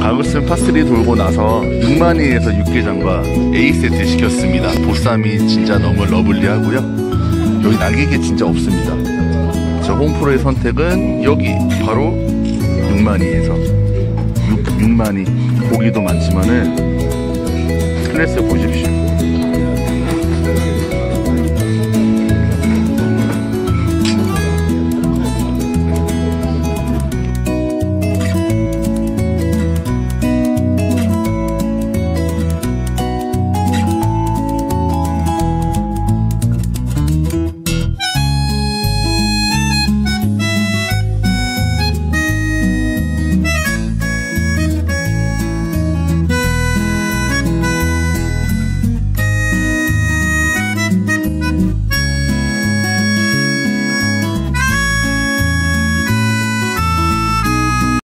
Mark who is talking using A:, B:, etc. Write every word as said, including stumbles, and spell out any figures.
A: 아구스틴 파스리 돌고 나서 육만이에서 육개장과 에이 세트 시켰습니다. 보쌈이 진짜 너무 러블리하고요. 여기 남길 진짜 없습니다. 저 홈프로의 선택은 여기 바로 육만이에서 육, 육만이 고기도 많지만은 클래스 보십시오.